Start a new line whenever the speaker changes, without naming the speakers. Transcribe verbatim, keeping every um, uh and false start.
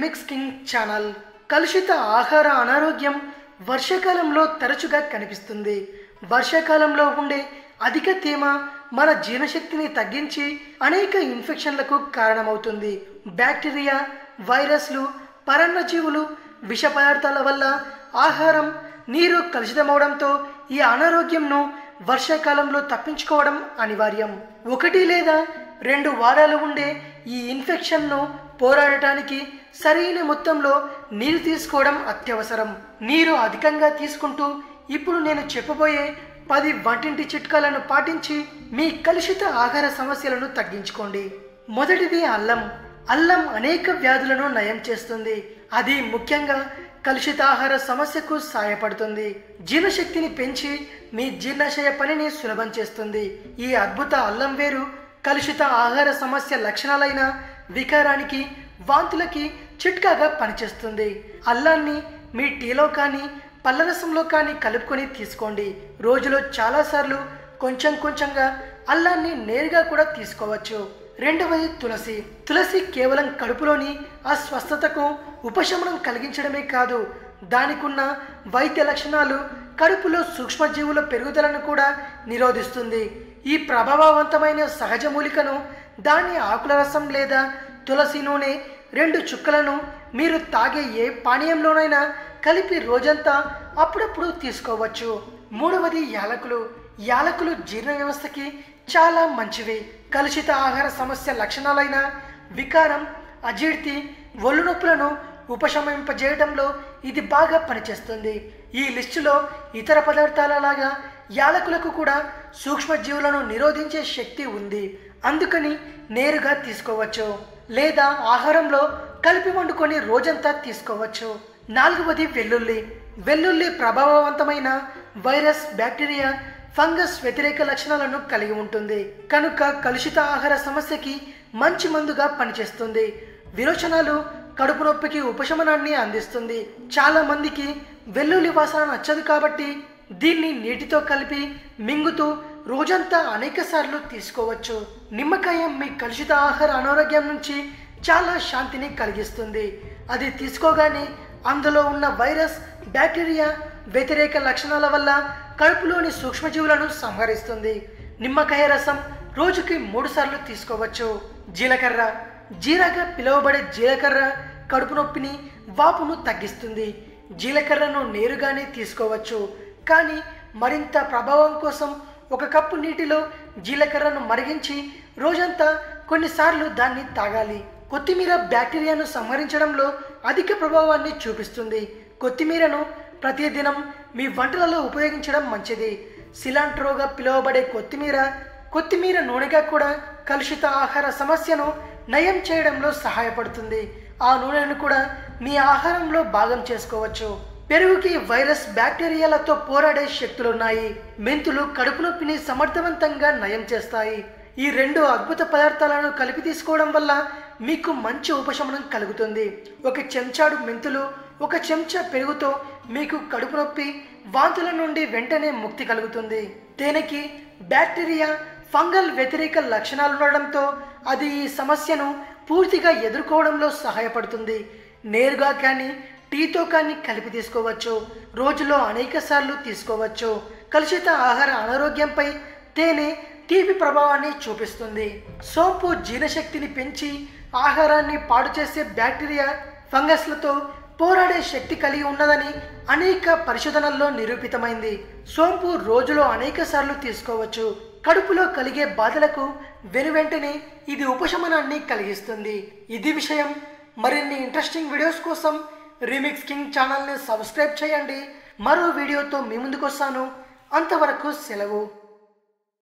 Remix king channel. కలుషిత ఆహార అనారోగ్యం వర్షాకాలంలో తరచుగా కనిపిస్తుంది. వర్షాకాలంలో ఉండే అధిక తేమ మన జీర్ణశక్తిని తగ్గించి అనేక ఇన్ఫెక్షన్లకు కారణమవుతుంది. బ్యాక్టీరియా, వైరస్లు, పరాన్నజీవులు, విష పదార్థాల వల్ల ఆహారం, నీరు కలుషితమవడంతో ఈ అనారోగ్యంను వర్షాకాలంలో తప్పించుకోవడం అనివార్యం. ఒకటి లేదా రెండు వారాలు ఉండే ఈ ఇన్ఫెక్షన్ను పోరాడటానికి సరైన మొత్తంలో నీరు తీసుకోవడం అత్యవసరం. నీరు అధికంగా తీసుకుంటూ ఇప్పుడు నేను చెప్పబోయే పది వంటింటి చిట్కాలను పాటించి మీ కలుషిత ఆహార సమస్యలను తగ్గించుకోండి. మొదటిది అల్లం. అల్లం అనేక వ్యాధులను నయం చేస్తుంది. అది ముఖ్యంగా కలుషిత ఆహార సమస్యకు సహాయపడుతుంది. జీర్ణశక్తిని పెంచి మీ జీర్ణాశయ పనిని సులభం చేస్తుంది. ఈ అద్భుత అల్లం వేరు కలుషిత ఆహార సమస్య లక్షణాలైన వికారానికి, వాంతులకి చిట్కాగా పనిచేస్తుంది. అల్లాన్ని మీ టీలో కానీ పళ్ళరసంలో కానీ కలుపుకొని తీసుకోండి. రోజులో చాలాసార్లు కొంచెం కొంచెంగా అల్లాన్ని నేరుగా కూడా తీసుకోవచ్చు. రెండవది తులసి. తులసి కేవలం కడుపులోని అస్వస్థతకు ఉపశమనం కలిగించడమే కాదు, దానికున్న వైద్య లక్షణాలు కడుపులో సూక్ష్మజీవుల పెరుగుదలను కూడా నిరోధిస్తుంది. ఈ ప్రభావవంతమైన సహజ మూలికను, దాని ఆకుల రసం లేదా తులసి నూనె రెండు చుక్కలను మీరు తాగే ఏ పానీయంలోనైనా కలిపి రోజంతా అప్పుడప్పుడు తీసుకోవచ్చు. మూడవది యాలకులు. యాలకులు జీర్ణ వ్యవస్థకి చాలా మంచివి. కలుషిత ఆహార సమస్య లక్షణాలైన వికారం, అజీర్తి, ఒళ్ళు నొప్పులను ఉపశమింపజేయడంలో ఇది బాగా పనిచేస్తుంది. ఈ లిస్టులో ఇతర పదార్థాల లాగా యాలకులకు కూడా సూక్ష్మజీవులను నిరోధించే శక్తి ఉంది. అందుకని నేరుగా తీసుకోవచ్చు లేదా ఆహారంలో కలిపి వండుకొని రోజంతా తీసుకోవచ్చు. నాలుగవది వెల్లుల్లి. వెల్లుల్లి ప్రభావవంతమైన వైరస్, బ్యాక్టీరియా, ఫంగస్ వ్యతిరేక లక్షణాలను కలిగి ఉంటుంది. కనుక కలుషిత ఆహార సమస్యకి మంచి మందుగా పనిచేస్తుంది. విరోచనాలు, కడుపు నొప్పికి ఉపశమనాన్ని అందిస్తుంది. చాలా మందికి వెల్లుల్లి వాసన నచ్చదు కాబట్టి దీన్ని నీటితో కలిపి మింగుతూ రోజంతా అనేక సార్లు తీసుకోవచ్చు. నిమ్మకాయ మీ కలుషిత ఆహార అనారోగ్యం నుంచి చాలా శాంతిని కలిగిస్తుంది. అది తీసుకోగానే అందులో ఉన్న వైరస్, బ్యాక్టీరియా వ్యతిరేక లక్షణాల వల్ల కడుపులోని సూక్ష్మజీవులను సంహరిస్తుంది. నిమ్మకాయ రసం రోజుకి మూడు సార్లు తీసుకోవచ్చు. జీలకర్ర. జీరాగా పిలువబడే జీలకర్ర కడుపు నొప్పిని, వాపును తగ్గిస్తుంది. జీలకర్రను నేరుగానే తీసుకోవచ్చు, కానీ మరింత ప్రభావం కోసం ఒక కప్పు నీటిలో జీలకర్రను మరిగించి రోజంతా కొన్నిసార్లు దాన్ని తాగాలి. కొత్తిమీర బ్యాక్టీరియాను సంహరించడంలో అధిక ప్రభావాన్ని చూపిస్తుంది. కొత్తిమీరను ప్రతిదినం మీ వంటలలో ఉపయోగించడం మంచిది. సిలాంట్రోగా పిలువబడే కొత్తిమీర, కొత్తిమీర నూనెగా కూడా కలుషిత ఆహార సమస్యను నయం చేయడంలో సహాయపడుతుంది. ఆ నూనెను కూడా మీ ఆహారంలో భాగం చేసుకోవచ్చు. పెరుగుకి వైరస్, బ్యాక్టీరియాలతో పోరాడే శక్తులున్నాయి. మెంతులు కడుపు నొప్పిని సమర్థవంతంగా నయం చేస్తాయి. ఈ రెండు అద్భుత పదార్థాలను కలిపి తీసుకోవడం వల్ల మీకు మంచి ఉపశమనం కలుగుతుంది. ఒక చెంచాడు మెంతులు, ఒక చెంచా పెరుగుతో మీకు కడుపు నొప్పి, వాంతుల నుండి వెంటనే ముక్తి కలుగుతుంది. తేనెకి బ్యాక్టీరియా, ఫంగల్ వ్యతిరేక లక్షణాలు ఉండడంతో అది ఈ సమస్యను పూర్తిగా ఎదుర్కోవడంలో సహాయపడుతుంది. నేరుగా కానీ టీతో కానీ కలిపి తీసుకోవచ్చు. రోజులో అనేక సార్లు తీసుకోవచ్చు. కలుషిత ఆహార అనారోగ్యంపై తేనె తీపి ప్రభావాన్ని చూపిస్తుంది. సోంపు జీర్ణశక్తిని పెంచి ఆహారాన్ని పాడు చేసే బ్యాక్టీరియా, ఫంగస్లతో పోరాడే శక్తి కలిగి ఉన్నదని అనేక పరిశోధనల్లో నిరూపితమైంది. సోంపు రోజులో అనేక సార్లు తీసుకోవచ్చు. కడుపులో కలిగే బాధలకు వెనువెంటనే ఇది ఉపశమనాన్ని కలిగిస్తుంది. ఇది విషయం. మరిన్ని ఇంట్రెస్టింగ్ వీడియోస్ కోసం రీమిక్స్ కింగ్ ఛానల్ని సబ్స్క్రైబ్ చేయండి. మరో వీడియోతో మీ ముందుకు వస్తాను. అంతవరకు సెలవు.